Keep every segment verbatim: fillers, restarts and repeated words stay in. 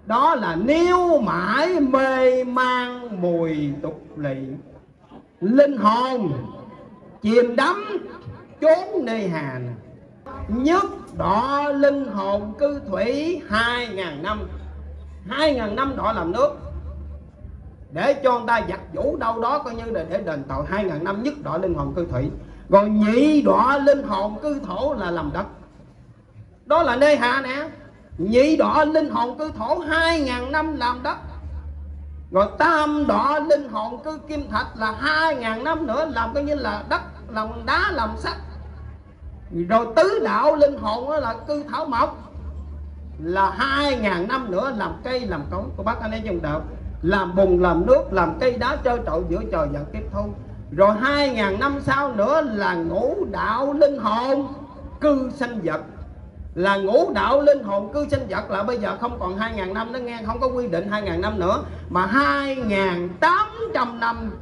đó là níu mãi mê mang mùi tục lỵ, linh hồn chìm đắm chốn nơi hà. Nhất đọ linh hồn cư thủy hai ngàn năm, hai ngàn năm đọ làm nước để cho người ta giặt vũ đâu đó, coi như là để đền tội hai ngàn năm. Nhất đọ linh hồn cư thủy. Còn nhị đọ linh hồn cư thổ là làm đất, đó là nơi hạ nè. Nhị đọ linh hồn cư thổ hai ngàn năm làm đất. Rồi tam đọ linh hồn cư kim thạch là hai ngàn năm nữa làm coi như là đất, làm đá, làm sắt. Rồi tứ đạo linh hồn đó là cư thảo mộc là hai ngàn năm nữa làm cây làm cối của bác anh em trong đạo, làm bùn làm nước, làm cây đá trơ trọi giữa trời và kiếp thu. Rồi hai ngàn năm sau nữa là ngũ đạo linh hồn cư sanh vật, là ngũ đạo linh hồn cư sanh vật là bây giờ không còn hai ngàn năm nữa nghe, không có quy định hai ngàn năm nữa mà hai ngàn tám trăm năm.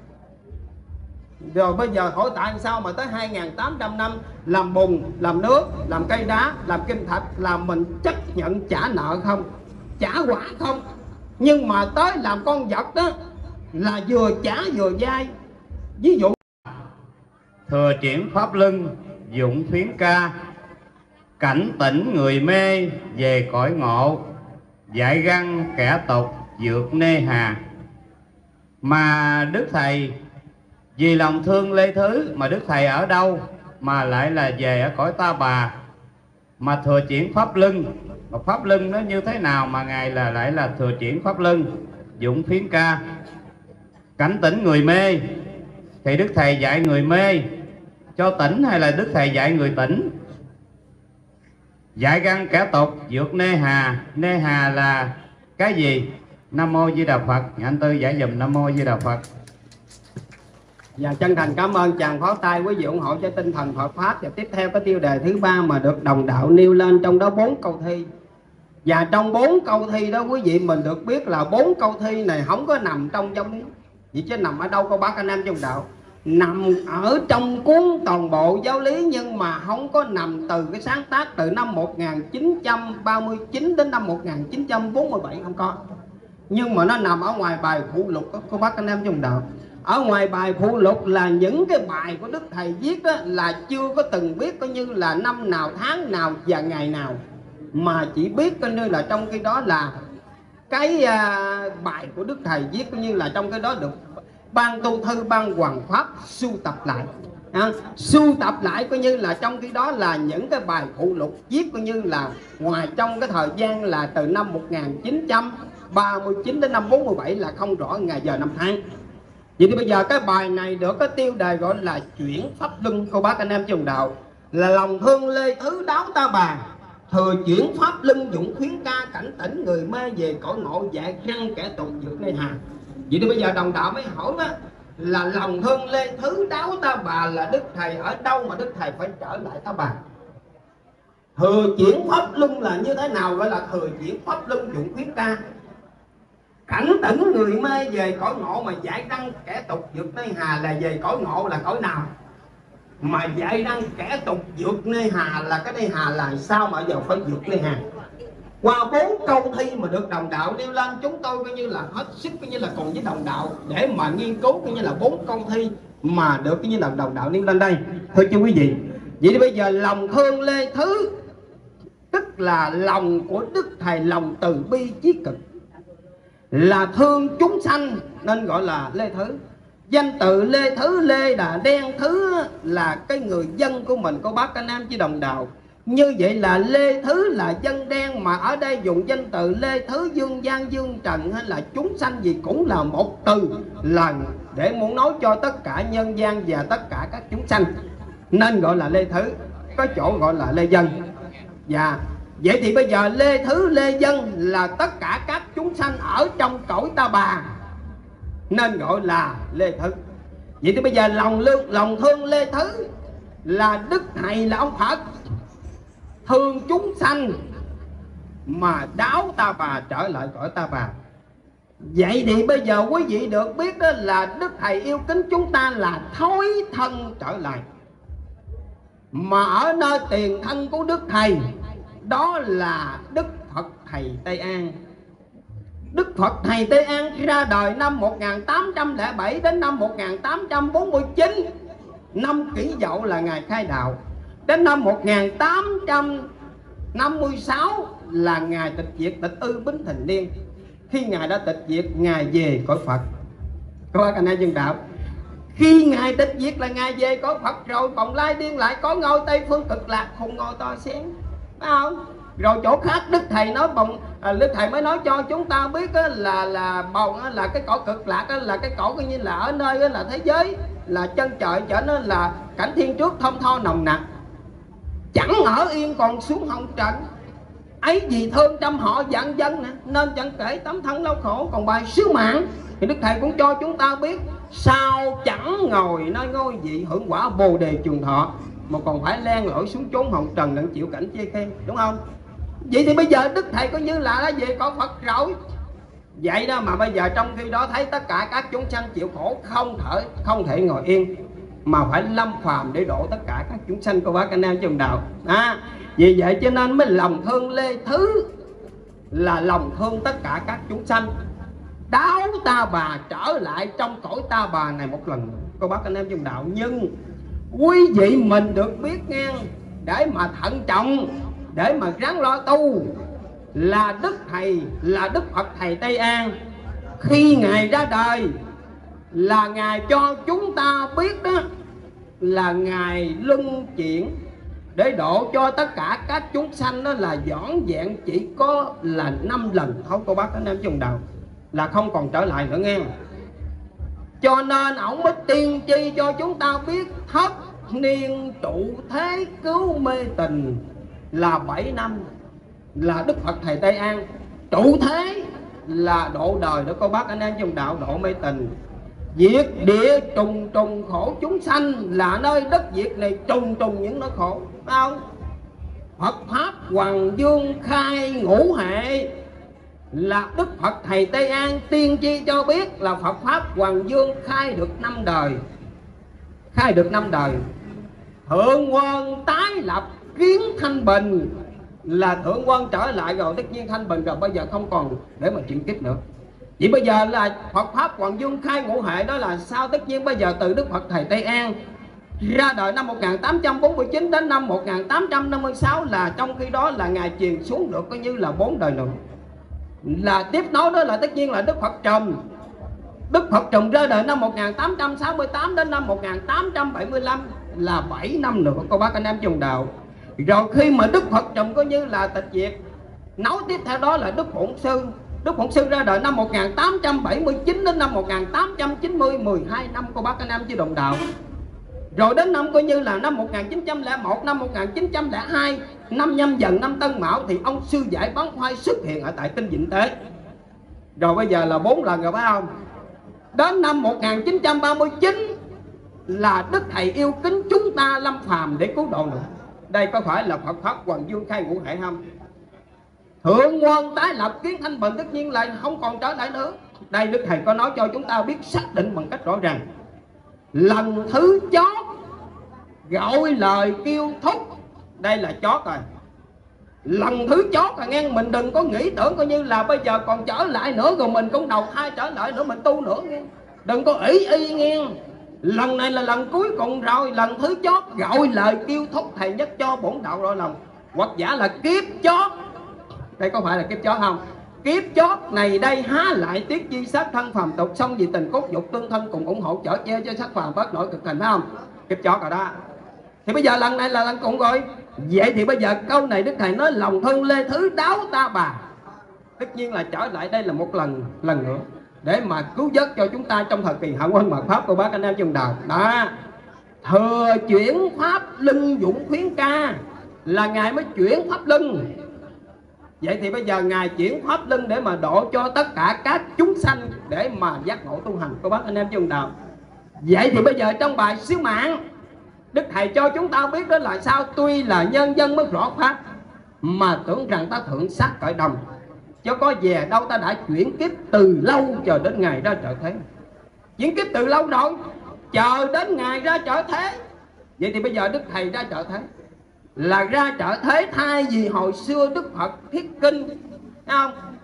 Rồi bây giờ hỏi tại sao mà tới hai ngàn tám trăm năm làm bùn, làm nước, làm cây đá, làm kim thạch là mình chấp nhận trả nợ không? Trả quả không? Nhưng mà tới làm con vật đó là vừa trả vừa dai. Ví dụ thừa chuyển pháp luân dụng phiến ca, cảnh tỉnh người mê về cõi ngộ, dạy găng kẻ tục vượt nê hà. Mà Đức Thầy vì lòng thương Lê Thứ, mà Đức Thầy ở đâu mà lại là về ở cõi Ta Bà, mà thừa chuyển pháp luân. Mà pháp luân nó như thế nào mà Ngài là lại là thừa chuyển pháp luân dụng phiến ca, cảnh tỉnh người mê? Thì Đức Thầy dạy người mê cho tỉnh hay là Đức Thầy dạy người tỉnh? Dạy găng kẻ tục vượt nê hà. Nê hà là cái gì? Nam mô Di Đà Phật. Anh Tư giải dùm Nam mô Di Đà Phật. Và chân thành cảm ơn chàng pháo tay quý vị ủng hộ cho tinh thần Phật Pháp. Và tiếp theo cái tiêu đề thứ ba mà được đồng đạo nêu lên, trong đó bốn câu thi. Và trong bốn câu thi đó quý vị mình được biết là bốn câu thi này không có nằm trong giáo lý, vậy chứ nằm ở đâu cô bác anh em trong đạo? Nằm ở trong cuốn toàn bộ giáo lý, nhưng mà không có nằm từ cái sáng tác từ năm một nghìn chín trăm ba mươi chín đến năm một nghìn chín trăm bốn mươi bảy, không có. Nhưng mà nó nằm ở ngoài bài phụ lục đó, cô bác anh em trong đạo. Ở ngoài bài phụ lục là những cái bài của Đức Thầy viết đó, là chưa có từng biết coi như là năm nào, tháng nào và ngày nào, mà chỉ biết coi như là trong cái đó là cái uh, bài của Đức Thầy viết coi như là trong cái đó được ban tu thư, ban hoàng pháp sưu tập lại. À, sưu tập lại coi như là trong cái đó là những cái bài phụ lục viết coi như là ngoài trong cái thời gian là từ năm một nghìn chín trăm ba mươi chín đến năm bốn mươi bảy là không rõ ngày giờ năm tháng. Vậy thì bây giờ cái bài này được cái tiêu đề gọi là chuyển pháp luân cô bác anh em trong đạo, là lòng thương Lê Thứ đáo Ta Bà, thừa chuyển pháp luân dụng khuyến ca, cảnh tỉnh người mê về cõi ngộ, dạy răng kẻ tục vượt nơi hà. Vậy thì bây giờ đồng đạo mới hỏi đó, là lòng thương Lê Thứ đáo Ta Bà là Đức Thầy ở đâu mà Đức Thầy phải trở lại Ta Bà? Thừa chuyển pháp luân là như thế nào gọi là thừa chuyển pháp luân dụng khuyến ca? Cảnh tỉnh người mê về cõi ngộ mà dạy răng kẻ tục vượt nơi hà là về cõi ngộ là cõi nào? Mà dạy răng kẻ tục vượt nơi hà là cái nơi hà là sao mà giờ phải vượt nơi hà? Qua bốn câu thi mà được đồng đạo nêu lên, chúng tôi coi như là hết sức coi như là cùng với đồng đạo để mà nghiên cứu coi như là bốn câu thi mà được coi như là đồng đạo nêu lên đây. Thưa chú quý vị, vậy thì bây giờ lòng thương Lê Thứ tức là lòng của Đức Thầy, lòng từ bi chí cực, là thương chúng sanh nên gọi là Lê Thứ. Danh từ Lê Thứ, Lê là đen, Thứ là cái người dân của mình cô bác anh em chứ đồng đạo. Như vậy là Lê Thứ là dân đen, mà ở đây dùng danh từ Lê Thứ, Dương Gian, Dương Trần hay là chúng sanh gì cũng là một từ, là để muốn nói cho tất cả nhân gian và tất cả các chúng sanh, nên gọi là Lê Thứ. Có chỗ gọi là Lê Dân. Và vậy thì bây giờ Lê Thứ, Lê Dân là tất cả các chúng sanh ở trong cõi Ta Bà nên gọi là Lê Thứ. Vậy thì bây giờ lòng lương, lòng thương Lê Thứ là Đức Thầy là ông Phật thương chúng sanh mà đáo Ta Bà trở lại cõi Ta Bà. Vậy thì bây giờ quý vị được biết đó là Đức Thầy yêu kính chúng ta là thối thân trở lại, mà ở nơi tiền thân của Đức Thầy đó là Đức Phật Thầy Tây An, Đức Phật Thầy Tây An ra đời năm một nghìn tám trăm lẻ bảy đến năm một nghìn tám trăm bốn mươi chín, năm Kỷ Dậu là ngày khai đạo. Đến năm một nghìn tám trăm năm mươi sáu là ngày tịch diệt tịch ư Bính Thìn Niên. Khi ngài đã tịch diệt, ngài về cõi Phật. Các bác anh em dân đạo, khi ngài tịch diệt là ngài về cõi Phật rồi, Bồng Lai Điên lại có ngôi Tây Phương Cực Lạc, khùng ngồi to xén, phải không? Rồi chỗ khác Đức Thầy nói bồng à, Đức Thầy mới nói cho chúng ta biết á, là là bồng á, là cái cõi Cực Lạc á, là cái cõi coi như là ở nơi á, là thế giới là chân trời, trở nên là cảnh thiên trước thơm tho nồng nặc, chẳng ở yên còn xuống hồng trần. Ấy vì thương trăm họ vạn dân nè, nên chẳng kể tấm thân đau khổ. Còn bài sứ mạng thì Đức Thầy cũng cho chúng ta biết, sao chẳng ngồi nơi ngôi vị hưởng quả bồ đề trường thọ, mà còn phải len lỏi xuống chốn hồng trần đặng chịu cảnh chê khen, đúng không? Vậy thì bây giờ Đức Thầy coi như là đã về cõi Phật rồi. Vậy đó mà bây giờ trong khi đó thấy tất cả các chúng sanh chịu khổ, không thể không thể ngồi yên, mà phải lâm phàm để độ tất cả các chúng sanh của bác anh em trong đạo. À, vì vậy cho nên mới lòng thương Lê Thứ là lòng thương tất cả các chúng sanh, đáo Ta Bà trở lại trong cõi Ta Bà này một lần cô bác anh em trong đạo. Nhưng quý vị mình được biết nghe, để mà thận trọng, để mà ráng lo tu, là Đức Thầy, là Đức Phật Thầy Tây An, khi ngài ra đời là ngài cho chúng ta biết đó, là ngài luân chuyển để độ cho tất cả các chúng sanh, đó là dõn dẹn chỉ có là năm lần thôi cô bác anh em trong đạo, là không còn trở lại nữa nghe. Cho nên ổng mới tiên tri cho chúng ta biết thất niên trụ thế cứu mê tình là bảy năm, là Đức Phật Thầy Tây An. Trụ thế là độ đời đó cô bác anh em trong đạo, độ mê tình. Diệt địa trùng trùng khổ chúng sanh, là nơi đất Việt này trùng trùng những nỗi khổ, phải không? Phật Pháp Hoàng Dương khai ngũ hệ, là Đức Phật Thầy Tây An tiên tri cho biết là Phật Pháp Hoàng Dương khai được năm đời. Khai được năm đời. Thượng Quân tái lập kiến thanh bình, là Thượng Quân trở lại rồi, tất nhiên thanh bình rồi, bây giờ không còn để mà chuyển kiếp nữa. Vậy bây giờ là Phật Pháp Hoàng Dương khai ngũ hệ, đó là sao? Tất nhiên bây giờ từ Đức Phật Thầy Tây An ra đời năm một nghìn tám trăm bốn mươi chín đến năm một nghìn tám trăm năm mươi sáu, là trong khi đó là ngài truyền xuống được coi như là bốn đời nữa. Là tiếp nối đó là tất nhiên là Đức Phật Trùm. Đức Phật Trùm ra đời năm một nghìn tám trăm sáu mươi tám đến năm một nghìn tám trăm bảy mươi lăm, là bảy năm nữa cô bác anh em trong đạo. Rồi khi mà Đức Phật Trùm coi như là tịch diệt, nối tiếp theo đó là Đức Phụng Sư. Đức Phụng Sư ra đời năm một nghìn tám trăm bảy mươi chín đến năm một nghìn tám trăm chín mươi, mười hai năm cô bác anh em chứ đồng đạo. Rồi đến năm coi như là năm một nghìn chín trăm lẻ một, năm một nghìn chín trăm lẻ hai, năm Nhâm Dần, năm Tân Mão thì ông Sư Giải Bán Khoai xuất hiện ở tại Tinh Vịnh Tế. Rồi bây giờ là bốn lần rồi phải không? Đến năm một nghìn chín trăm ba mươi chín là Đức Thầy yêu kính chúng ta lâm phàm để cứu độ nữa. Đây có phải là Phật Pháp Hoàng Dương khai ngũ hệ không? Thượng Quân tái lập kiến thanh bình, tất nhiên là không còn trở lại nữa. Đây Đức Thầy có nói cho chúng ta biết xác định bằng cách rõ ràng. Lần thứ chót gọi lời kêu thúc, đây là chót rồi. Lần thứ chót rồi nghe, mình đừng có nghĩ tưởng coi như là bây giờ còn trở lại nữa rồi mình cũng đầu thai trở lại nữa mình tu nữa nghe. Đừng có ý y nghe. Lần này là lần cuối cùng rồi, lần thứ chót gọi lời kêu thúc, Thầy nhắc cho bổn đạo rõ lòng. Hoặc giả là kiếp chót. Đây có phải là kiếp chót không? Kiếp chót này đây há lại tiếc chi sát thân phàm tục, xong vì tình cốt dục tương thân cùng ủng hộ chở che cho sát phàm bớt nổi cực hình, phải không? Kiếp chót rồi đó. Thì bây giờ lần này là lần cùng rồi. Vậy thì bây giờ câu này Đức Thầy nói lòng thân Lê Thứ đáo Ta Bà, tất nhiên là trở lại đây là một lần lần nữa để mà cứu vớt cho chúng ta trong thời kỳ Hạ Quân Mạt Pháp của bác anh em trong đời đó. Thừa chuyển pháp luân dũng khuyến ca, là ngài mới chuyển pháp luân. Vậy thì bây giờ ngài chuyển pháp luân để mà độ cho tất cả các chúng sanh để mà giác ngộ tu hành của bác anh em trong đạo. Vậy thì bây giờ trong bài Sứ Mạng, Đức Thầy cho chúng ta biết đó là sao? Tuy là nhân dân mới rõ pháp, mà tưởng rằng ta thượng sát cõi đồng, chứ có về đâu ta đã chuyển kiếp từ lâu chờ đến ngày ra trợ thế. Chuyển kiếp từ lâu rồi, chờ đến ngày ra trợ thế. Vậy thì bây giờ Đức Thầy ra trợ thế, là ra trợ thế thay vì hồi xưa Đức Phật thiết kinh, thấy không?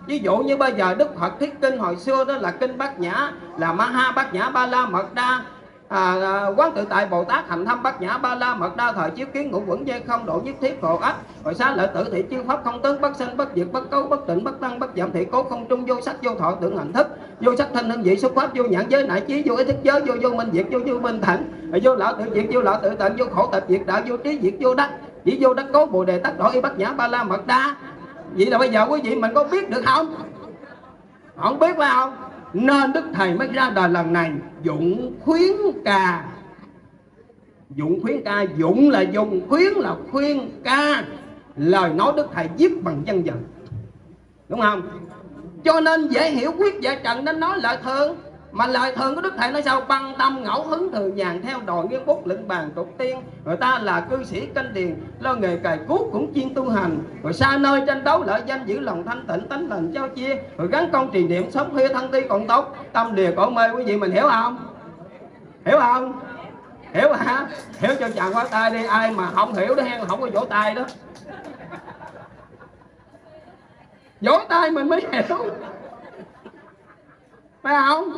Ví dụ như bây giờ Đức Phật thuyết kinh hồi xưa đó là kinh Bát Nhã, là Maha Bát Nhã Ba La Mật Đa. À, à, Quán Tự Tại Bồ Tát hành thâm Bát Nhã Ba La Mật Đa, thời chiếu kiến ngũ quẩn dây không độ nhất thiết khổ ách. Rồi xá lợi tử thị chư pháp không tướng, bất sinh bất diệt, bất cấu bất tịnh, bất tăng bất giảm, thị cố không trung, vô sắc vô thọ tưởng hành thức, vô sắc thanh hương vị xuất pháp, vô nhãn giới nại trí, vô ý thức giới, vô vô minh diệt, vô vô minh thảnh, vô lão tự diệt, vô lão tự tịnh, vô khổ tập diệt đạo, vô trí diệt, vô đắc chỉ, vô đắc cố bồ đề tắc độ y Bát Nhã Ba La Mật Đa. Vậy là bây giờ quý vị mình có biết được không? Không biết phải không? Nên Đức Thầy mới ra đời lần này dụng khuyến ca. Dụng khuyến ca, dụng là dùng, khuyến là khuyên, ca lời nói Đức Thầy viết bằng văn dần, đúng không? Cho nên dễ hiểu, quyết dạ trần nên nói lời thường. Mà lời thường của Đức Thầy nói sao? Băng tâm ngẫu hứng thường nhàn, theo đòi nghiêng bút lựng bàn tục tiên. Người ta là cư sĩ canh điền, lo nghề cày cuốc cũng chuyên tu hành. Rồi xa nơi tranh đấu lợi danh, giữ lòng thanh tịnh, tánh lành trao chia. Rồi gắn công trì niệm, sống khuya thân ti còn tốt, tâm lìa cõi mê. Quý vị mình hiểu không? Hiểu không? Hiểu hả? Hiểu cho chàng phá tay đi. Ai mà không hiểu đó hen, không có vỗ tay đó. Vỗ tay mình mới hiểu, phải không?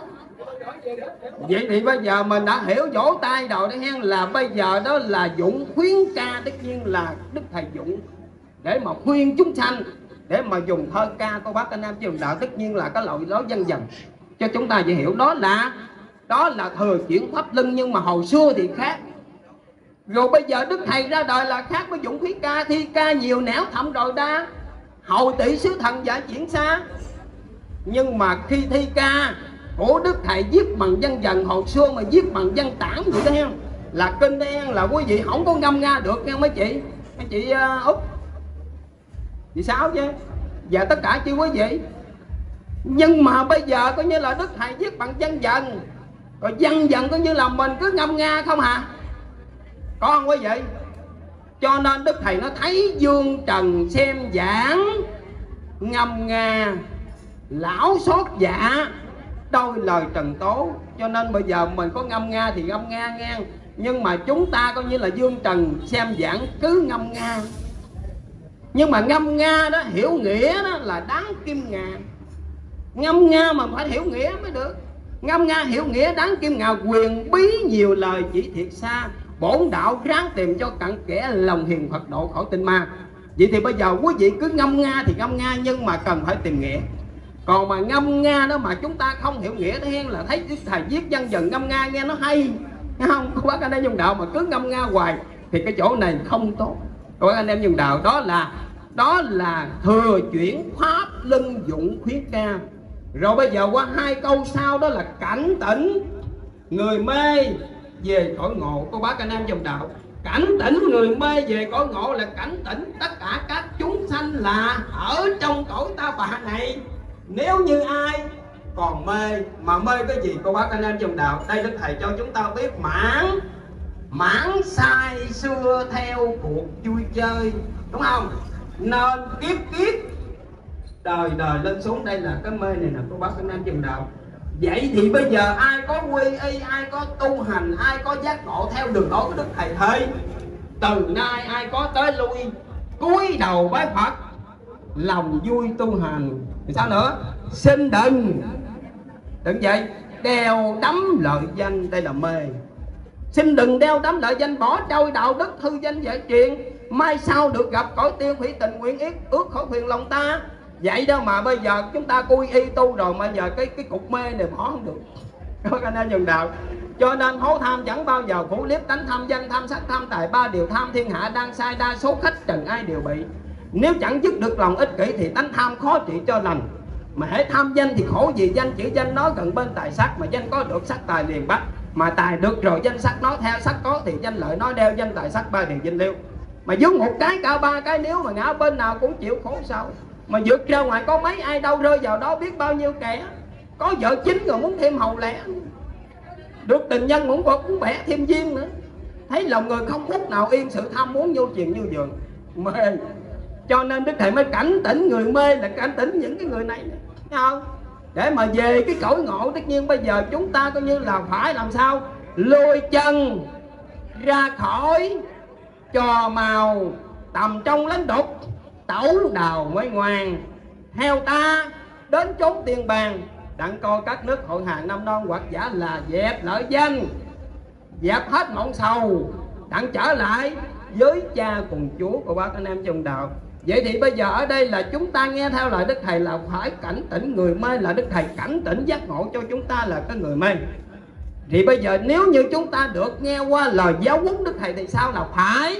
Vậy thì bây giờ mình đã hiểu vỗ tay rồi đó hen, là bây giờ đó là dụng khuyến ca. Tất nhiên là Đức Thầy dụng để mà khuyên chúng sanh, để mà dùng thơ ca cô bác anh em trường đạo. Tất nhiên là cái loại đó dân dần cho chúng ta dễ hiểu. Đó là đó là thừa chuyển pháp luân, nhưng mà hồi xưa thì khác. Rồi bây giờ Đức Thầy ra đời là khác với dụng khuyến ca. Thi ca nhiều nẻo thậm rồi đa, hậu tỷ sứ thần giả chuyển xa. Nhưng mà khi thi ca của Đức Thầy viết bằng văn dần, hồi xưa mà viết bằng văn tản vậy đó hen, là kinh đen là quý vị không có ngâm nga được nha mấy chị. Mấy chị uh, Út, chị Sáu chứ, và tất cả chị quý vị. Nhưng mà bây giờ coi như là Đức Thầy viết bằng văn dần, rồi văn dần coi như là mình cứ ngâm nga không hả? Có không quý vị? Cho nên Đức Thầy nó thấy dương trần xem giảng, ngâm nga lão xót dạ đôi lời trần tố. Cho nên bây giờ mình có ngâm nga thì ngâm nga nghe, nhưng mà chúng ta coi như là dương trần xem giảng cứ ngâm nga. Nhưng mà ngâm nga đó, hiểu nghĩa đó là đáng kim ngà. Ngâm nga mà phải hiểu nghĩa mới được. Ngâm nga hiểu nghĩa đáng kim ngà, quyền bí nhiều lời chỉ thiệt xa, bổn đạo ráng tìm cho cặn kẽ, lòng hiền Phật độ khỏi tinh ma. Vậy thì bây giờ quý vị cứ ngâm nga thì ngâm nga, nhưng mà cần phải tìm nghĩa. Còn mà ngâm nga đó mà chúng ta không hiểu nghĩa thế là thấy Đức Thầy viết văn dần ngâm nga nghe nó hay, nghe không? Cô bác anh em dùng đạo mà cứ ngâm nga hoài thì cái chỗ này không tốt. Cô bác anh em dùng đạo đó là đó là thừa chuyển pháp luân dụng khuyến ca. Rồi bây giờ qua hai câu sau đó là cảnh tỉnh người mê về cõi ngộ. Cô bác anh em dùng đạo, cảnh tỉnh người mê về cõi ngộ là cảnh tỉnh tất cả các chúng sanh là ở trong cõi ta bà này. Nếu như ai còn mê, mà mê cái gì cô bác anh em dùng đạo, đây Đức Thầy cho chúng ta biết mãn mãn sai xưa theo cuộc vui chơi, đúng không? Nên kiếp kiếp đời đời lên xuống, đây là cái mê này nè cô bác anh em dùng đạo. Vậy thì bây giờ ai có quy y, ai có tu hành, ai có giác ngộ theo đường lối của Đức Thầy Thầy, từ nay ai có tới lui cúi đầu bái Phật, lòng vui tu hành. Thì sao nữa? Xin đừng đừng vậy đeo đắm lợi danh, đây là mê. Xin đừng đeo đắm lợi danh, bỏ trôi đạo đức thư danh giải truyền, mai sau được gặp cõi tiên hủy tình nguyện yết, ước khỏi phiền lòng ta. Vậy đó mà bây giờ chúng ta quy y tu rồi mà giờ cái cái cục mê này bỏ không được. Các anh em dùng đạo. Cho nên hố tham chẳng bao giờ phủ liếp, tánh tham danh, tham sắc, tham tài, ba điều tham thiên hạ đang sai, đa số khách trần ai đều bị. Nếu chẳng dứt được lòng ích kỷ thì tánh tham khó trị cho lành. Mà hễ tham danh thì khổ vì danh, chữ danh nó gần bên tài sắc, mà danh có được sắc tài liền bắt. Mà tài được rồi danh sắc nó theo, sắc có thì danh lợi nó đeo, danh tài sắc ba điều danh liêu. Mà dướng một cái cả ba cái, nếu mà ngã bên nào cũng chịu khổ sao. Mà vượt ra ngoài có mấy ai đâu rơi vào đó biết bao nhiêu kẻ. Có vợ chính rồi muốn thêm hầu lẽ, được tình nhân muốn có cũng bẻ thêm duyên nữa. Thấy lòng người không phút nào yên, sự tham muốn vô truyền như vườn mê. Cho nên Đức Thầy mới cảnh tỉnh người mê là cảnh tỉnh những cái người này, thấy không? Để mà về cái cõi ngộ. Tất nhiên bây giờ chúng ta coi như là phải làm sao lôi chân ra khỏi trò màu tầm trong lánh đục, tẩu đào mới ngoan, theo ta chốn tiên bang, đặng coi các nước hội hàng năm non hoặc giả là dẹp lợi danh, dẹp hết mộng sầu, đặng trở lại với cha cùng Chúa của bác anh em trong đạo. Vậy thì bây giờ ở đây là chúng ta nghe theo lời Đức Thầy là phải cảnh tỉnh người mê, là Đức Thầy cảnh tỉnh giác ngộ cho chúng ta là cái người mê. Thì bây giờ nếu như chúng ta được nghe qua lời giáo huấn Đức Thầy thì sao? Là phải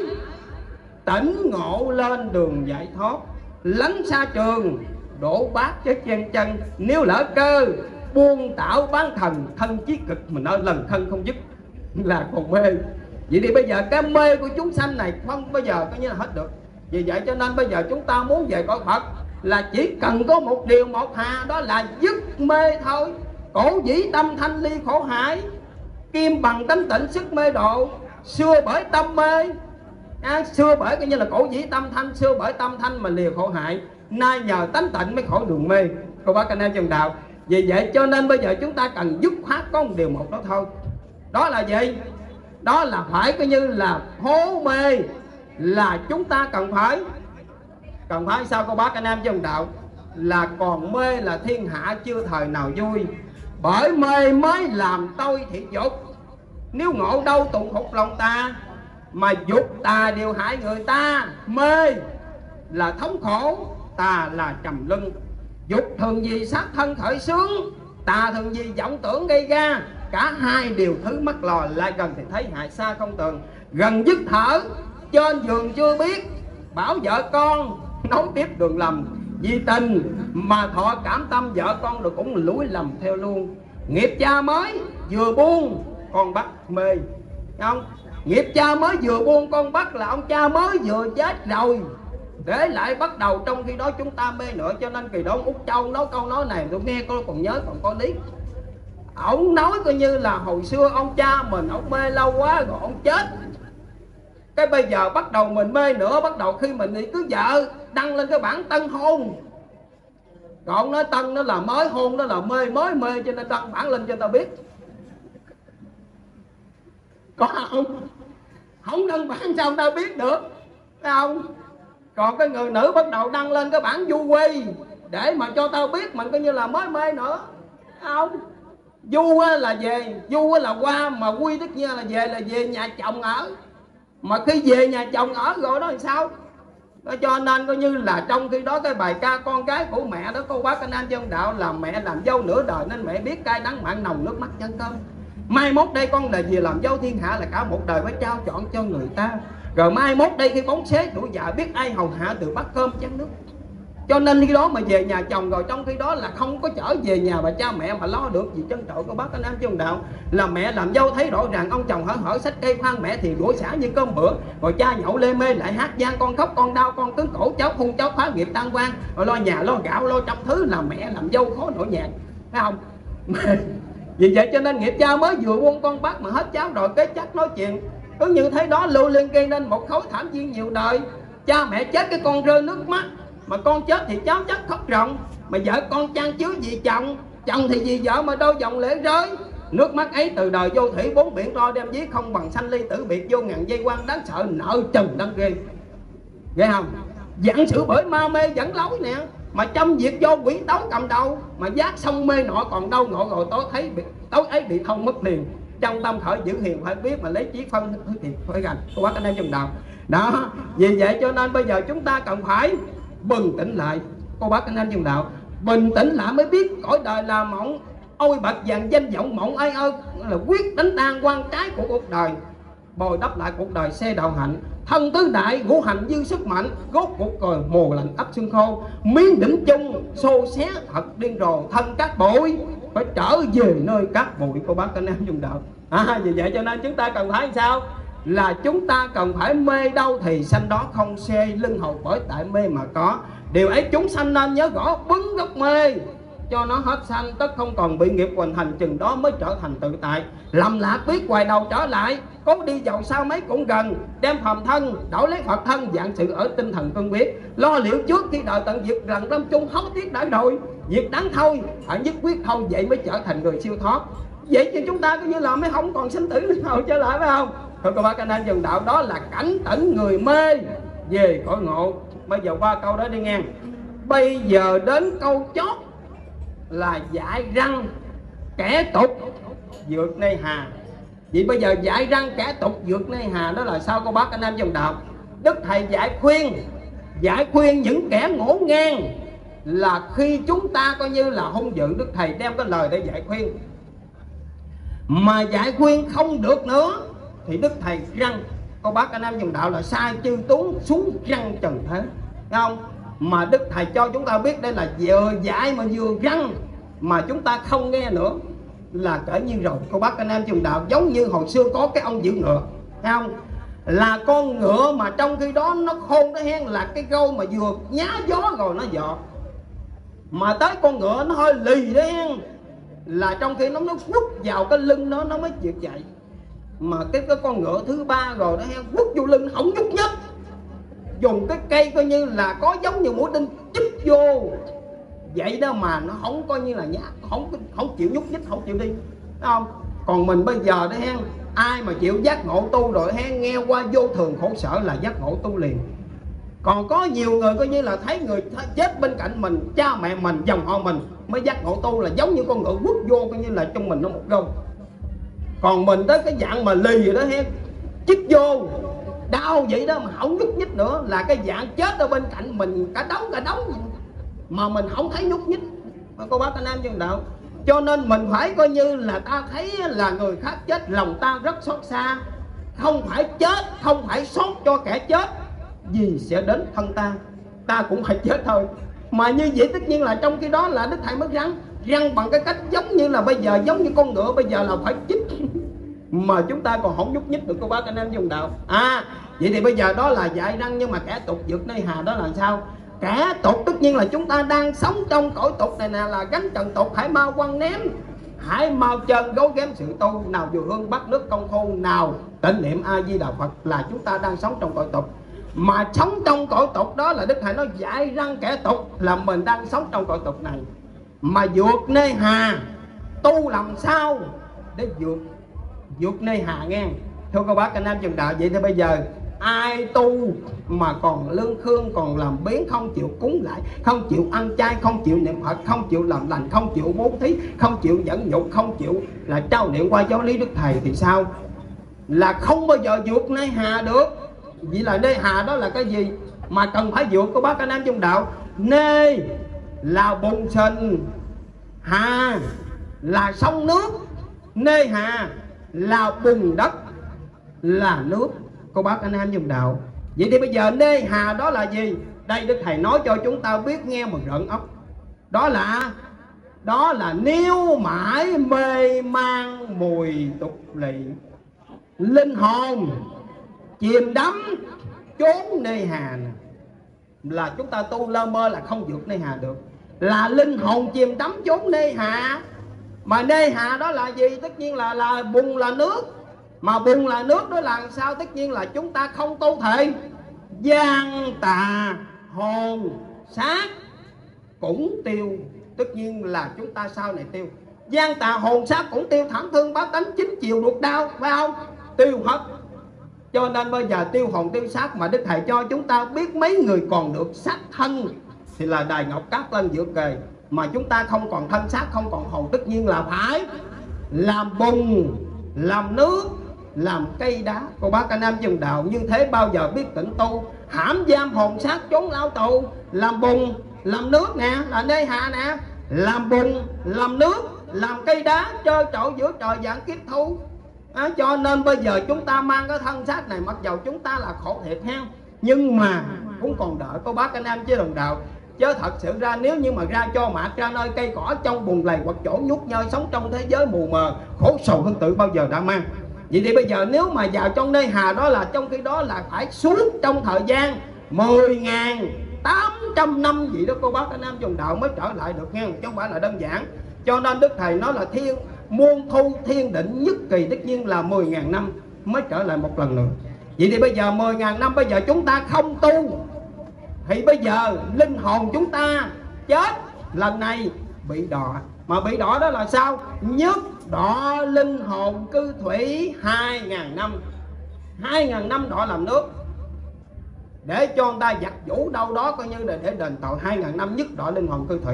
tỉnh ngộ lên đường giải thoát, lánh xa trường đổ bát chứ chen chân. Nếu lỡ cơ buông tạo bán thần, thân chí cực mình nói lần thân không dứt là còn mê. Vậy thì bây giờ cái mê của chúng sanh này không bao giờ có như là hết được. Vì vậy cho nên bây giờ chúng ta muốn về cõi Phật là chỉ cần có một điều một hà, đó là dứt mê thôi. Cổ dĩ tâm thanh ly khổ hải, kim bằng tánh tịnh sức mê độ. Xưa bởi tâm mê à, xưa bởi coi như là cổ dĩ tâm thanh, xưa bởi tâm thanh mà lìa khổ hại, nay nhờ tánh tịnh mới khỏi đường mê. Cô bác anh em trong đạo. Vì vậy cho nên bây giờ chúng ta cần dứt khoát có một điều một đó thôi. Đó là gì? Đó là phải coi như là hố mê, là chúng ta cần phải cần phải sao cô bác anh em trong đạo? Là còn mê là thiên hạ chưa thời nào vui, bởi mê mới làm tôi thị dục. Nếu ngộ đâu tụng hụt lòng ta, mà dục tà điều hại người ta. Mê là thống khổ, tà là trầm luân. Dục thường vì sát thân khởi sướng, tà thường vì vọng tưởng gây ra. Cả hai điều thứ mắc lò, lại gần thì thấy hại, xa không tường. Gần dứt thở, trên giường chưa biết, bảo vợ con nối tiếp đường lầm. Vì tình mà thọ cảm tâm, vợ con rồi cũng lúi lầm theo luôn. Nghiệp cha mới vừa buông con bắt mê, không? Nghiệp cha mới vừa buông con bắt là ông cha mới vừa chết rồi, để lại bắt đầu trong khi đó chúng ta mê nữa. Cho nên kỳ đó ông Út Châu nói câu nói này tôi nghe tôi còn nhớ còn có lý. Ông nói coi như là hồi xưa ông cha mình ông mê lâu quá rồi ông chết, cái bây giờ bắt đầu mình mê nữa. Bắt đầu khi mình đi cưới vợ đăng lên cái bản tân hôn, còn ông nói tân nó là mới, hôn nó là mê, mới mê, cho nên đăng bản lên cho ta biết. Có không? Không đăng bản sao ta biết được, thấy không? Còn cái người nữ bắt đầu đăng lên cái bản du quy để mà cho tao biết mình coi như là mới mê nữa, thấy không? Du là về, du là qua, mà quy tất nhiên là về là về nhà chồng ở. Mà khi về nhà chồng ở rồi đó thì sao? Đó, cho nên coi như là trong khi đó cái bài ca con cái của mẹ đó cô bác anh em trong đạo là mẹ làm dâu nửa đời nên mẹ biết cay đắng mặn nồng nước mắt chân cơm. Mai mốt đây con là về làm dâu thiên hạ là cả một đời phải trao chọn cho người ta. Rồi mai mốt đây khi bóng xế tuổi già biết ai hầu hạ từ bát cơm chén nước. Cho nên khi đó mà về nhà chồng rồi trong khi đó là không có trở về nhà bà cha mẹ mà lo được gì trân trọng. Cô bác anh em trong đạo là mẹ làm dâu thấy rõ ràng ông chồng hở hở xách cây khoan mẹ thì đuổi xả như cơm bữa, rồi cha nhậu lê mê lại hát gian, con khóc con đau con cứng cổ, cháu hung cháu phá nghiệp tan quan, rồi lo nhà lo gạo lo trăm thứ, là mẹ làm dâu khó nổi nhạc, thấy không? Vì vậy cho nên nghiệp cha mới vừa buông con bắt mà hết cháu rồi cái chắc nói chuyện cứ như thế đó lưu liên gây nên một khối thảm duyên nhiều đời. Cha mẹ chết cái con rơi nước mắt, mà con chết thì cháu chắc khóc ròng, mà vợ con chan chứa vì chồng, chồng thì vì vợ mà đôi dòng lễ rơi. Nước mắt ấy từ đời vô thủy bốn biển to đem dí, không bằng sanh ly tử biệt vô ngàn dây quan đáng sợ, nợ trần đáng ghê. Ghê không? Dặn sự bởi ma mê dẫn lối nè, mà trong việc do quỷ tấu cầm đầu, mà giác xong mê nọ còn đâu ngộ rồi tối thấy bị, tối ấy bị thông mất liền. Trong tâm khởi giữ hiền phải biết mà lấy trí phân thì phải gần. Cô bác anh em trong đạo đó. Vì vậy cho nên bây giờ chúng ta cần phải bừng tỉnh lại. Cô bác anh em trong đạo bình tĩnh lại mới biết cõi đời là mộng. Ôi bậc vàng danh vọng mộng ai ơi, là quyết đánh tan quan trái của cuộc đời, bồi đắp lại cuộc đời xe đạo hạnh. Thân tứ đại ngũ hành dư sức mạnh, gốt cuộc còi mùa lạnh ấp xương khô. Miếng đỉnh chung xô xé thật điên rồ, thân các bụi phải trở về nơi các bụi. Cô bác anh em trong đạo à, vì vậy cho nên chúng ta cần phải sao? Là chúng ta cần phải mê đâu thì sanh đó không xê lưng hầu, bởi tại mê mà có. Điều ấy chúng sanh nên nhớ rõ, bứng gốc mê cho nó hết sanh, tất không còn bị nghiệp hoành hành, chừng đó mới trở thành tự tại. Lầm lạc biết hoài đầu trở lại, cố đi dầu sao mấy cũng gần. Đem phàm thân đổi lấy Phật thân, dạng sự ở tinh thần cương quyết. Lo liệu trước khi đời tận diệt, lần lâm chung hấu tiếc đã rồi. Việc đáng thôi, phải nhất quyết thôi, vậy mới trở thành người siêu thoát. Vậy thì chúng ta cứ như là mới không còn sinh tử nào trở lại, phải không? Thôi cô bác anh em dừng đạo, đó là cảnh tỉnh người mê về cõi ngộ. Bây giờ qua câu đó đi nghe. Bây giờ đến câu chót là dạy răng kẻ tục vượt nê hà. Vậy bây giờ dạy răng kẻ tục vượt nê hà đó là sao cô bác anh em trong đạo? Đức Thầy dạy khuyên, dạy khuyên những kẻ ngổ ngang, là khi chúng ta coi như là hung dữ, Đức Thầy đem cái lời để dạy khuyên. Mà dạy khuyên không được nữa thì Đức Thầy răng cô bác anh em trong đạo là sai chư tuấn xuống răng trần thế, thấy không? Mà Đức Thầy cho chúng ta biết đây là vừa dạy mà vừa răng, mà chúng ta không nghe nữa là kể như rồi cô bác anh em trong đạo. Giống như hồi xưa có cái ông giữ ngựa, thấy không? Là con ngựa mà trong khi đó nó khôn đó hen, là cái gâu mà vừa nhá gió rồi nó dọ, mà tới con ngựa nó hơi lì đó hen, là trong khi nó nó quất vào cái lưng nó nó mới chịu chạy. Mà cái, cái con ngựa thứ ba rồi đó hen, quất vô lưng không nhúc nhích, dùng cái cây coi như là có giống như mũi đinh chích vô vậy đó, mà nó không coi như là nhát, không không chịu nhúc nhích, không chịu đi, thấy không? Còn mình bây giờ đó hen, ai mà chịu giác ngộ tu rồi hen, nghe qua vô thường khổ sở là giác ngộ tu liền. Còn có nhiều người coi như là thấy người chết bên cạnh mình, cha mẹ mình, dòng họ mình mới giác ngộ tu, là giống như con ngựa quất vô coi như là trong mình nó một gông. Còn mình tới cái dạng mà lì rồi đó hen, chích vô đau vậy đó mà không nhúc nhích nữa, là cái dạng chết ở bên cạnh mình cả đống cả đống mà mình không thấy nhúc nhích. Cô bác anh em trong đạo, cho nên mình phải coi như là ta thấy là người khác chết, lòng ta rất xót xa. Không phải chết, không phải xót cho kẻ chết, vì sẽ đến thân ta, ta cũng phải chết thôi. Mà như vậy tất nhiên là trong khi đó là Đức Thầy mới răng răng bằng cái cách giống như là bây giờ, giống như con ngựa bây giờ là phải chích mà chúng ta còn không nhúc nhích được cô bác anh em dùng đạo. À vậy thì bây giờ đó là dạy răng, nhưng mà kẻ tục vượt nê hà đó là sao? Kẻ tục tất nhiên là chúng ta đang sống trong cõi tục này nè, là gánh trần tục, hãy mau quăng ném, hãy mau chân gấu ghém sự tu, nào vừa hương bắt nước công phu, nào tịnh niệm A Di Đà Phật, là chúng ta đang sống trong cõi tục. Mà sống trong cõi tục đó là Đức Thầy nói dạy răng kẻ tục, là mình đang sống trong cõi tục này. Mà vượt nê hà tu làm sao để vượt vượt nê hà nghe? Thưa cô bác anh em trường đạo, vậy thì bây giờ ai tu mà còn lương khương, còn làm biến, không chịu cúng lại, không chịu ăn chay, không chịu niệm Phật, không chịu làm lành, không chịu bố thí, không chịu nhẫn nhục, không chịu là trao niệm qua giáo lý Đức Thầy thì sao? Là không bao giờ vượt nê hà được. Vậy là nê hà đó là cái gì mà cần phải vượt cô bác anh em trong đạo? Nê là bùn sình, hà là sông nước, nê hà là bùn đất, là nước cô bác anh em dùng đạo. Vậy thì bây giờ nê hà đó là gì? Đây Đức Thầy nói cho chúng ta biết nghe mà rợn óc. Đó là Đó là níu mãi mê mang mùi tục lỵ, linh hồn chìm đắm trốn nê hà nè. Là chúng ta tu lơ mơ là không vượt nê hà được, là linh hồn chìm đắm trốn nê hà. Mà nê hà đó là gì? Tất nhiên là là bùn là nước. Mà bùn là nước đó là sao? Tất nhiên là chúng ta không tu thể, gian tà hồn xác cũng tiêu. Tất nhiên là chúng ta sau này tiêu. Gian tà hồn xác cũng tiêu, thảm thương bá tánh chín chiều ruột đau, phải không? Tiêu hết. Cho nên bây giờ tiêu hồn tiêu xác, mà Đức Thầy cho chúng ta biết mấy người còn được xác thân thì là đài ngọc cát lên giữa kề. Mà chúng ta không còn thân xác, không còn hồn, tất nhiên là phải làm bùn, làm nước, làm cây đá. Cô bác anh em chừng đạo, như thế bao giờ biết tịnh tu? Hãm giam hồn xác trốn lao tù, làm bùn, làm nước nè, là nê hà nè, làm bùn, làm nước, làm cây đá, trơ trội giữa trời vạn kiếp thu. À, cho nên bây giờ chúng ta mang cái thân xác này, mặc dầu chúng ta là khổ thiệt ha, nhưng mà cũng còn đợi cô bác anh em chứ đồng đạo. Chứ thật sự ra nếu như mà ra cho mạt ra nơi cây cỏ, trong bùn lầy hoặc chỗ nhút nhơ, sống trong thế giới mù mờ khổ sầu hơn tự bao giờ đã mang. Vậy thì bây giờ nếu mà vào trong nê hà đó là trong khi đó là phải suốt trong thời gian mười nghìn tám trăm năm gì đó cô bác anh em trong đạo mới trở lại được nha, chứ không phải là đơn giản. Cho nên Đức Thầy nói là thiên muôn thu thiên định nhất kỳ, tất nhiên là mười nghìn năm mới trở lại một lần nữa. Vậy thì bây giờ mười nghìn năm bây giờ chúng ta không tu thì bây giờ linh hồn chúng ta chết lần này bị đọa. Mà bị đọa đó là sao? Nhất đọa linh hồn cư thủy hai nghìn năm. Hai nghìn năm đọa làm nước, để cho người ta giặt vũ đâu đó coi như là để đền tội. Hai nghìn năm nhất đọa linh hồn cư thủy.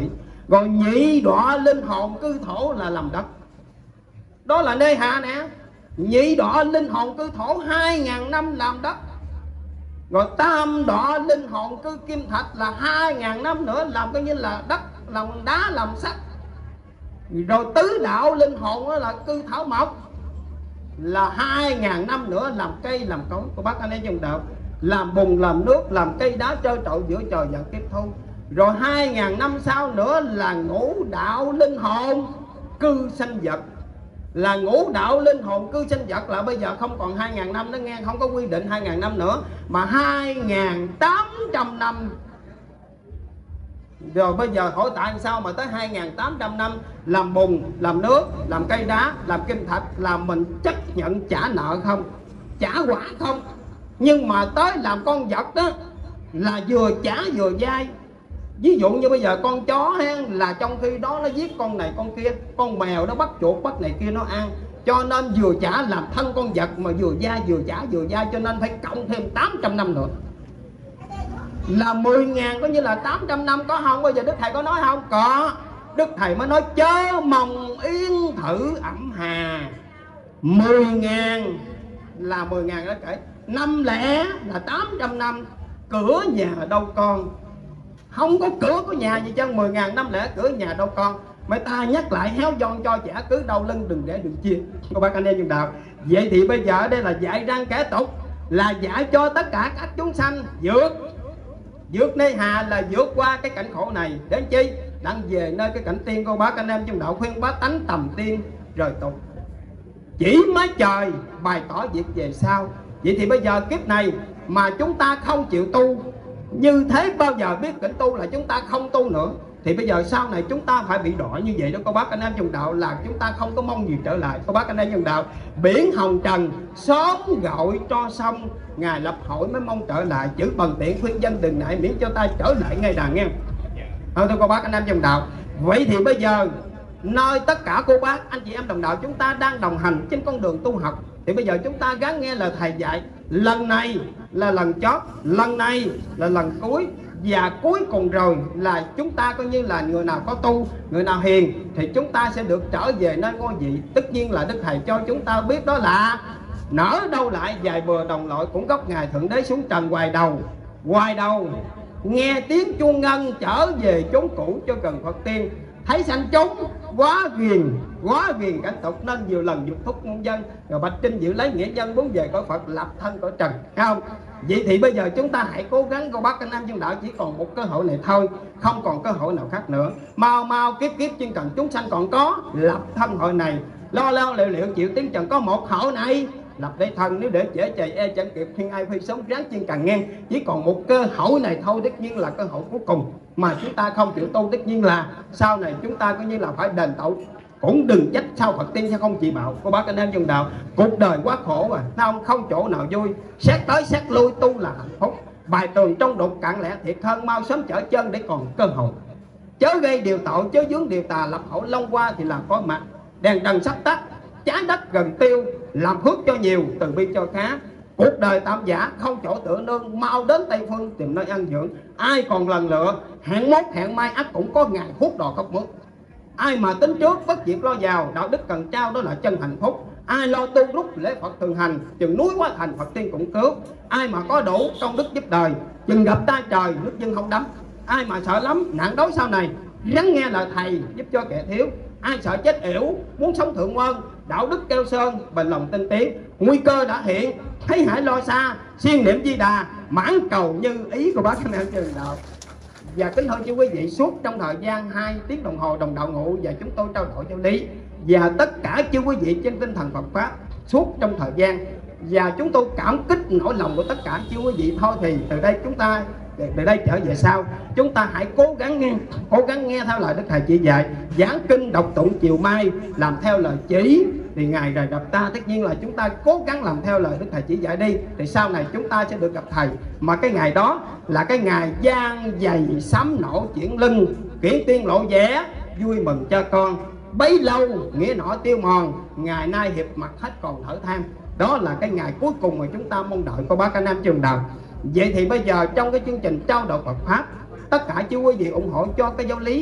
Rồi nhị đọa linh hồn cư thổ là làm đất, đó là Nê Hà nè. Nhị đọa linh hồn cư thổ hai ngàn năm làm đất. Rồi tam đọa linh hồn cư kim thạch là hai ngàn năm nữa làm coi như là đất, làm đá, làm sắt. Rồi tứ đạo linh hồn đó là cư thảo mộc, là hai ngàn năm nữa làm cây làm cối của bác anh em trong đạo, làm bùn làm nước, làm cây đá trơ trọi giữa trời và kiếp thu. Rồi hai ngàn năm sau nữa là ngũ đạo linh hồn cư sanh vật, là ngũ đạo linh hồn cư sanh vật là bây giờ không còn hai ngàn năm nữa nghe, không có quy định hai ngàn năm nữa mà hai ngàn tám trăm năm. Rồi bây giờ hỏi tại sao mà tới hai ngàn tám trăm năm làm bùn, làm nước, làm cây đá, làm kim thạch, làm mình chấp nhận trả nợ không? Trả quả không? Nhưng mà tới làm con vật đó là vừa trả vừa dai. Ví dụ như bây giờ con chó ha, là trong khi đó nó giết con này con kia, con mèo nó bắt chuột bắt này kia nó ăn, cho nên vừa trả làm thân con vật mà vừa dai, vừa trả vừa dai, cho nên phải cộng thêm tám trăm năm nữa là mười ngàn, coi như là tám trăm năm. Có không? Bây giờ Đức Thầy có nói không? Có. Đức Thầy mới nói chớ mong yên thử ẩm hà. Mười ngàn là mười ngàn đó kể, năm lẻ là tám trăm năm. Cửa nhà đâu con, không có cửa có nhà gì chứ. Mười ngàn năm lẻ cửa nhà đâu con. Mấy ta nhắc lại héo giòn cho trẻ cứ đau lưng đừng để đừng chia. Cô bác anh em dùng đạo. Vậy thì bây giờ ở đây là dạy răng kẻ tục, là dạy cho tất cả các chúng sanh vượt vượt Nê Hà, là vượt qua cái cảnh khổ này. Đến chi? Đang về nơi cái cảnh tiên. Cô bác anh em trong đạo khuyên bá tánh tầm tiên rời tục, chỉ mới trời bày tỏ việc về sau. Vậy thì bây giờ kiếp này mà chúng ta không chịu tu như thế, bao giờ biết cảnh tu là chúng ta không tu nữa, thì bây giờ sau này chúng ta phải bị đọa như vậy đó cô bác anh em trong đạo, là chúng ta không có mong gì trở lại. Cô bác anh em trong đạo, biển hồng trần sớm gọi cho xong, ngài lập hội mới mong trở lại. Chữ bần tiện khuyên dân đừng nại, miễn cho ta trở lại ngay đàn nghe. Thôi thưa cô bác anh em trong đạo, vậy thì bây giờ nơi tất cả cô bác anh chị em đồng đạo chúng ta đang đồng hành trên con đường tu học, thì bây giờ chúng ta gắng nghe lời thầy dạy. Lần này là lần chót, lần này là lần cuối, và cuối cùng rồi là chúng ta coi như là người nào có tu, người nào hiền thì chúng ta sẽ được trở về nơi ngôi vị. Tất nhiên là Đức Thầy cho chúng ta biết đó là nở đâu lại dài bờ đồng lội, cũng gốc ngài thượng đế xuống trần hoài đầu. Hoài đầu nghe tiếng chuông ngân trở về chốn cũ cho gần Phật tiên. Thấy sanh chúng quá ghiền quá ghiền cảnh tục nên nhiều lần dục thúc ngôn dân. Rồi bạch trinh dự lấy nghĩa dân muốn về cõi Phật lập thân cõi trần, thấy không? Vậy thì bây giờ chúng ta hãy cố gắng cô bác anh em trong đạo, chỉ còn một cơ hội này thôi, không còn cơ hội nào khác nữa. Mau mau kiếp kiếp chuyên cần chúng sanh còn có lập thân hội này, lo lo liệu liệu chịu tiếng trần có một hội này lập để thân. Nếu để trễ chạy e chẳng kịp thiên ai phi sống ráng chuyên cần nghe. Chỉ còn một cơ hội này thôi, tất nhiên là cơ hội cuối cùng mà chúng ta không chịu tu, tất nhiên là sau này chúng ta coi như là phải đền tội. Cũng đừng trách sao Phật tiên sẽ không chịu bạo. Cô bác anh em trong đạo, cuộc đời quá khổ mà, không không chỗ nào vui. Xét tới xét lui tu là hạnh phúc. Bài tường trong đục cạn lẽ thiệt hơn, mau sớm chở chân để còn cơ hội. Chớ gây điều tội, chớ vướng điều tà, lập hội long qua thì làm có mặt. Đèn trần sắp tắt, trái đất gần tiêu, làm phước cho nhiều, từ bi cho khá. Cuộc đời tạm giả, không chỗ tựa nương, mau đến Tây Phương tìm nơi ăn dưỡng. Ai còn lần lựa, hẹn mốt hẹn mai ắt cũng có ngày hút đò khóc mướt. Ai mà tính trước bất diệt lo giàu, đạo đức cần trao đó là chân hạnh phúc. Ai lo tu rút lễ Phật thường hành, chừng núi quá thành Phật tiên cũng cứu. Ai mà có đủ công đức giúp đời, chừng gặp ta trời nước dân không đắm. Ai mà sợ lắm nạn đói sau này, ráng nghe lời thầy giúp cho kẻ thiếu. Ai sợ chết yểu, muốn sống thượng quân, đạo đức keo sơn, bền lòng tinh tiến. Nguy cơ đã hiện, thấy hãy lo xa, siêng niệm Di Đà, mãn cầu như ý của bác anh em trường đạo. Và kính thưa quý vị, suốt trong thời gian hai tiếng đồng hồ đồng đạo ngộ và chúng tôi trao đổi giáo lý và tất cả chư quý vị trên tinh thần Phật pháp suốt trong thời gian, và chúng tôi cảm kích nỗi lòng của tất cả chư quý vị. Thôi thì từ đây chúng ta từ đây trở về sau, chúng ta hãy cố gắng nghe cố gắng nghe theo lời Đức Thầy chỉ dạy, giảng kinh đọc tụng chiều mai, làm theo lời chỉ thì ngài rời đập ta. Tất nhiên là chúng ta cố gắng làm theo lời Đức Thầy chỉ dạy đi, thì sau này chúng ta sẽ được gặp thầy. Mà cái ngày đó là cái ngày gian dày sấm nổ chuyển lưng, kiển tiên lộ vẻ vui mừng cho con. Bấy lâu nghĩa nọ tiêu mòn, ngày nay hiệp mặt hết còn thở than. Đó là cái ngày cuối cùng mà chúng ta mong đợi cô bác anh em trường đạo. Vậy thì bây giờ trong cái chương trình trao đổi Phật pháp, tất cả chư quý vị ủng hộ cho cái giáo lý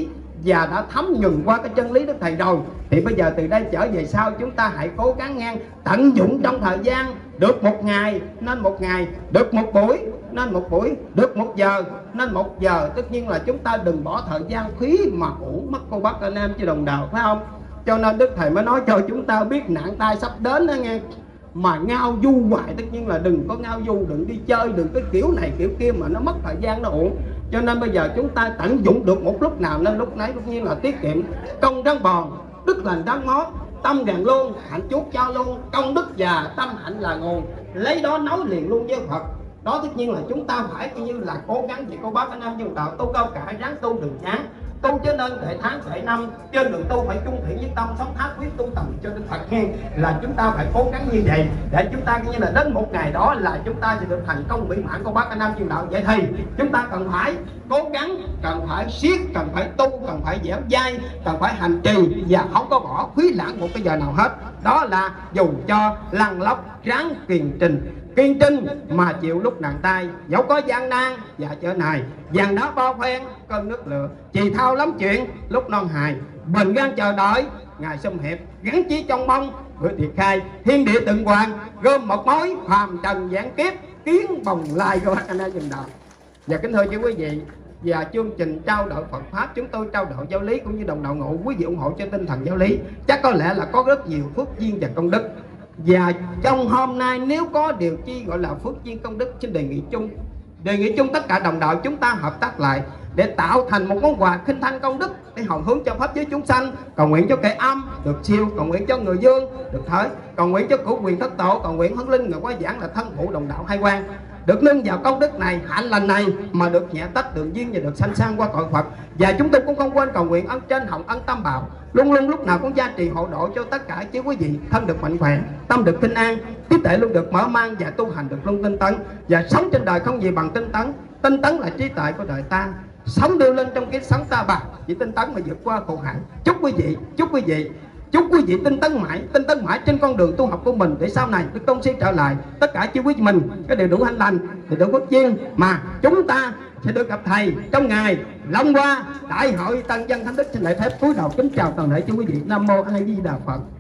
và đã thấm nhuần qua cái chân lý Đức Thầy rồi, thì bây giờ từ đây trở về sau chúng ta hãy cố gắng ngang tận dụng trong thời gian, được một ngày nên một ngày, được một buổi nên một buổi, được một giờ nên một giờ. Tất nhiên là chúng ta đừng bỏ thời gian phí mà uổng mất cô bác anh em chứ đồng đạo, phải không? Cho nên Đức Thầy mới nói cho chúng ta biết nạn tai sắp đến đó nghe. Mà ngao du hoài tất nhiên là đừng có ngao du, đừng đi chơi, đừng cái kiểu này kiểu kia mà nó mất thời gian nó uổng. Cho nên bây giờ chúng ta tận dụng được một lúc nào nên lúc nấy, tất nhiên là tiết kiệm. Công rắn bòn, đức lành rắn mót, tâm rèn luôn, hạnh chuốt cho luôn. Công đức và tâm hạnh là nguồn, lấy đó nối liền luôn với Phật. Đó tất nhiên là chúng ta phải coi như là cố gắng vậy cô bác anh em dân đạo. Tu cao cả ráng tu đừng chán, tu cho nên thể tháng thể năm, trên đường tu phải chung thủy với tâm, sống thác quyết tu tầm cho Đức Phật khen. Là chúng ta phải cố gắng như vậy để chúng ta như là đến một ngày đó là chúng ta sẽ được thành công mỹ mãn cô bác anh em dân đạo. Vậy thì chúng ta cần phải cố gắng, cần phải siết, cần phải tu, cần phải dẻo dai, cần phải hành trì và không có bỏ phí lãng một cái giờ nào hết. Đó là dù cho lăn lóc ráng kiên trình, kiên trinh mà chịu lúc nạn tai, dẫu có gian nan và trở này, vàng đá bao phen cơn nước lửa, chì thao lắm chuyện lúc non hài, bình gan chờ đợi ngày xâm hiệp, gắn chí trong mong gửi thiệt khai, thiên địa từng hoàng gom một mối, phàm trần giảng kiếp kiến bồng lai các bác anh em dừng đạo. Và kính thưa quý vị, và chương trình trao đổi Phật pháp chúng tôi trao đổi giáo lý cũng như đồng đạo ngộ, quý vị ủng hộ cho tinh thần giáo lý chắc có lẽ là có rất nhiều phước duyên và công đức. Và trong hôm nay nếu có điều chi gọi là phước duyên công đức, xin đề nghị chung đề nghị chung tất cả đồng đạo chúng ta hợp tác lại để tạo thành một món quà khinh thanh công đức để hồi hướng cho pháp giới chúng sanh. Cầu nguyện cho kẻ âm được siêu, cầu nguyện cho người dương được thới, cầu nguyện cho cửu quyền thất tổ, cầu nguyện hướng linh người quá giảng là thân phụ đồng đạo hai quan được nâng vào công đức này, hạnh lành này mà được nhẹ tách đường duyên và được sanh sang qua cõi Phật. Và chúng tôi cũng không quên cầu nguyện ân trên hồng ân tam bảo luôn luôn lúc nào cũng gia trì hộ độ cho tất cả chứ quý vị, thân được mạnh khỏe, tâm được kinh an, trí tuệ luôn được mở mang và tu hành được luôn tinh tấn, và sống trên đời không gì bằng tinh tấn. Tinh tấn là trí tuệ của đời ta, sống đưa lên trong kiếp sống ta bà chỉ tinh tấn mà vượt qua khổ hạn. Chúc quý vị, chúc quý vị chúc quý vị tinh tấn mãi, tinh tấn mãi trên con đường tu học của mình để sau này được tôn sư trở lại tất cả chư quý mình cái điều đủ hạnh lành, điều đủ phước duyên mà chúng ta sẽ được gặp thầy trong ngày Long Hoa Đại hội Tân Dân Thánh Đức. Xin lễ phép cúi đầu kính chào toàn thể chư quý vị. Nam mô A Di Đà Phật.